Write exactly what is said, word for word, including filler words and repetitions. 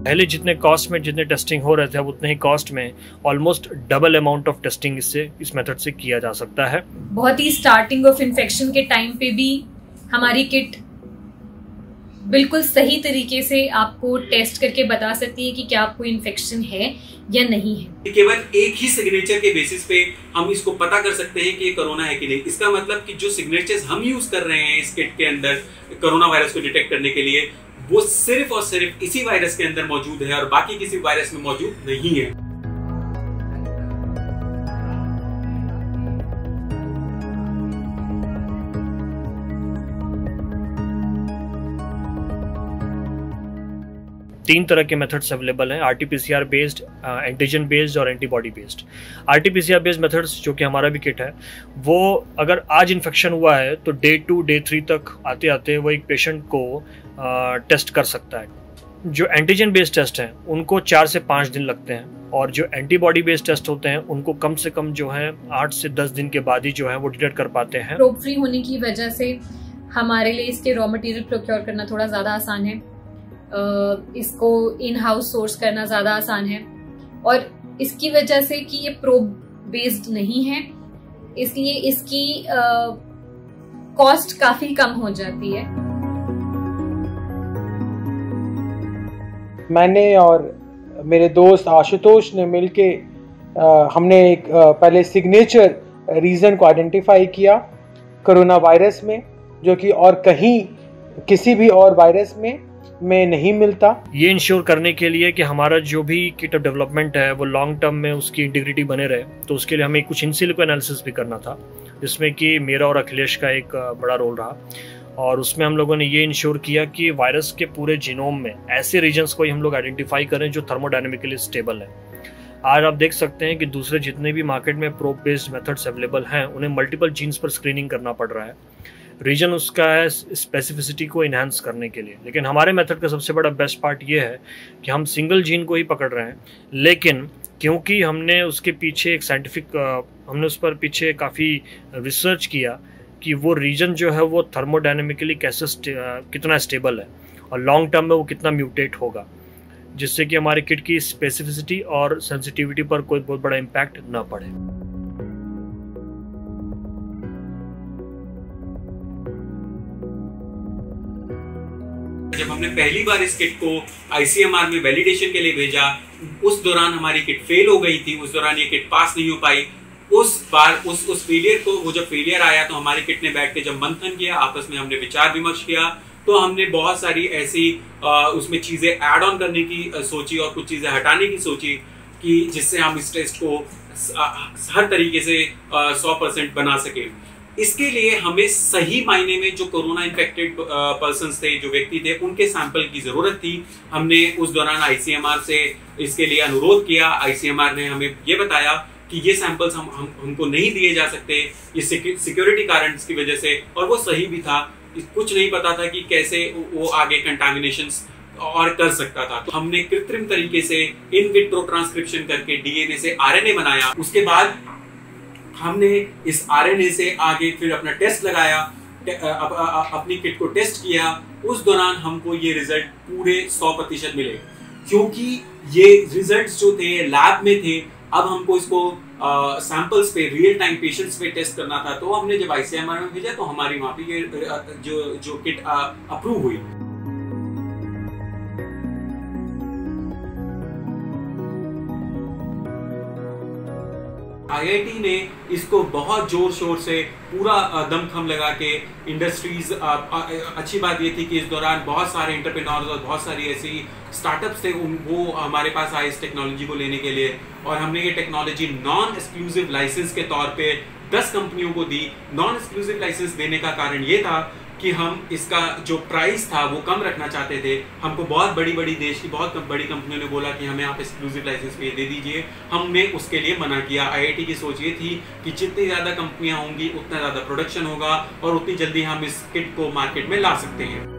पहले जितने कॉस्ट में जितने टेस्टिंग हो रहे थे अब उतने ही कॉस्ट में almost double amount of testing इससे इस मेथड से किया जा सकता है। बहुत ही स्टार्टिंग ऑफ इन्फेक्शन के टाइम पे भी हमारी किट बिल्कुल सही तरीके से आपको टेस्ट करके बता सकती है कि क्या आपको इन्फेक्शन है या नहीं है। केवल एक ही सिग्नेचर के बेसिस पे हम इसको पता कर सकते हैं कि ये कोरोना है कि नहीं। इसका मतलब कि जो सिग्नेचर्स हम यूज कर रहे हैं इस किट के अंदर कोरोना वायरस को डिटेक्ट करने के लिए, वो सिर्फ और सिर्फ इसी वायरस के अंदर मौजूद है और बाकी किसी वायरस में मौजूद नहीं है। तीन तरह के मेथड्स अवेलेबल हैं, आरटीपीसीआर बेस्ड, एंटीजन बेस्ड और antibody based. RTPCR based methods जो कि हमारा भी किट है, वो अगर आज इन्फेक्शन हुआ है तो डे टू डे थ्री तक आते आते वो एक पेशेंट को टेस्ट कर सकता है। जो एंटीजन बेस्ड टेस्ट हैं उनको चार से पाँच दिन लगते हैं और जो एंटीबॉडी बेस्ड टेस्ट होते हैं उनको कम से कम जो है आठ से दस दिन के बाद ही जो है वो डिटेक्ट कर पाते हैं। प्रोब फ्री होने की वजह से हमारे लिए इसके रॉ मटेरियल प्रोक्योर करना थोड़ा ज़्यादा आसान है, इसको इन हाउस सोर्स करना ज़्यादा आसान है और इसकी वजह से कि ये प्रोब बेस्ड नहीं है इसलिए इसकी कॉस्ट काफ़ी कम हो जाती है। मैंने और मेरे दोस्त आशुतोष ने मिलके हमने एक आ, पहले सिग्नेचर रीज़न को आइडेंटिफाई किया कोरोना वायरस में, जो कि और कहीं किसी भी और वायरस में में नहीं मिलता। ये इंश्योर करने के लिए कि हमारा जो भी किट ऑफ डेवलपमेंट है वो लॉन्ग टर्म में उसकी इंटीग्रिटी बने रहे, तो उसके लिए हमें कुछ इन सिलिको एनालिसिस भी करना था, जिसमें कि मेरा और अखिलेश का एक बड़ा रोल रहा। और उसमें हम लोगों ने ये इंश्योर किया कि वायरस के पूरे जीनोम में ऐसे रीजन्स को ही हम लोग आइडेंटिफाई करें जो थर्मोडायनेमिकली स्टेबल है। आज आप देख सकते हैं कि दूसरे जितने भी मार्केट में प्रोब बेस्ड मेथड्स अवेलेबल हैं उन्हें मल्टीपल जीन्स पर स्क्रीनिंग करना पड़ रहा है, रीजन उसका है स्पेसिफिसिटी को इन्हांस करने के लिए। लेकिन हमारे मेथड का सबसे बड़ा बेस्ट पार्ट ये है कि हम सिंगल जीन को ही पकड़ रहे हैं, लेकिन क्योंकि हमने उसके पीछे एक साइंटिफिक हमने उस पर पीछे काफ़ी रिसर्च किया कि वो रीजन जो है वो थर्मोडायनेमिकली कैसे स्टे, कितना स्टेबल है और लॉन्ग टर्म में वो कितना म्यूटेट होगा, जिससे कि हमारे किट की स्पेसिफिसिटी और सेंसिटिविटी पर कोई बहुत बड़ा इम्पैक्ट ना पड़े। जब हमने पहली बार इस किट को आईसीएमआर में वैलिडेशन के लिए भेजा, उस दौरान हमारी किट फेल हो गई थी, उस दौरान ये किट पास नहीं हो पाई। उस बार उस उस फेलियर को वो जब फेलियर आया तो हमारी किट ने बैठ के जब मंथन किया, आपस में हमने विचार विमर्श किया, तो हमने बहुत सारी ऐसी आ, उसमें चीजें ऐड ऑन करने की आ, सोची और कुछ चीजें हटाने की सोची कि जिससे हम इस टेस्ट को आ, हर तरीके से सौ परसेंट बना सके। इसके लिए हमें सही मायने में जो कोरोना इन्फेक्टेड पर्सन थे, जो व्यक्ति थे, उनके सैंपल की जरूरत थी। हमने उस दौरान आईसीएमआर से इसके लिए अनुरोध किया। आईसीएमआर ने हमें ये बताया कि ये सैंपल्स हम, हम हमको नहीं दिए जा सकते ये सिक्योरिटी कारण की वजह से, और वो सही भी था। कुछ नहीं पता था कि कैसे वो आगे कंटामिनेशंस और कर सकता था। तो हमने कृत्रिम तरीके से इन विट्रो ट्रांसक्रिप्शन करके डीएनए से आरएनए बनाया। उसके बाद हमने इस आरएनए से आगे फिर अपना टेस्ट लगाया, अप, अप, अपनी किट को टेस्ट किया। उस दौरान हमको ये रिजल्ट पूरे सौ प्रतिशत मिले, क्योंकि ये रिजल्ट्स जो थे लैब में थे। अब हमको इसको सैंपल्स पे रियल टाइम पेशेंट्स पे टेस्ट करना था, तो हमने जब आईसीएमआर में भेजा तो हमारी वहां पे ये जो जो किट अप्रूव हुई। आईआईटी ने इसको बहुत जोर शोर से पूरा दमखम लगा के इंडस्ट्रीज, अच्छी बात ये थी कि इस दौरान बहुत सारे एंटरप्रेन्योर्स और बहुत सारी ऐसी स्टार्टअप्स थे, वो हमारे पास आए इस टेक्नोलॉजी को लेने के लिए, और हमने ये टेक्नोलॉजी नॉन एक्सक्लूसिव लाइसेंस के तौर पे दस कंपनियों को दी। नॉन एक्सक्लूसिव लाइसेंस देने का कारण ये था कि हम इसका जो प्राइस था वो कम रखना चाहते थे। हमको बहुत बड़ी बड़ी देश की बहुत बड़ी कंपनियों ने बोला कि हमें आप एक्सक्लूसिव लाइसेंस पे दे दीजिए, हमने उसके लिए मना किया। आईआईटी की सोच ये थी कि जितनी ज़्यादा कंपनियां होंगी उतना ज़्यादा प्रोडक्शन होगा और उतनी जल्दी हम इस किट को मार्केट में ला सकते हैं।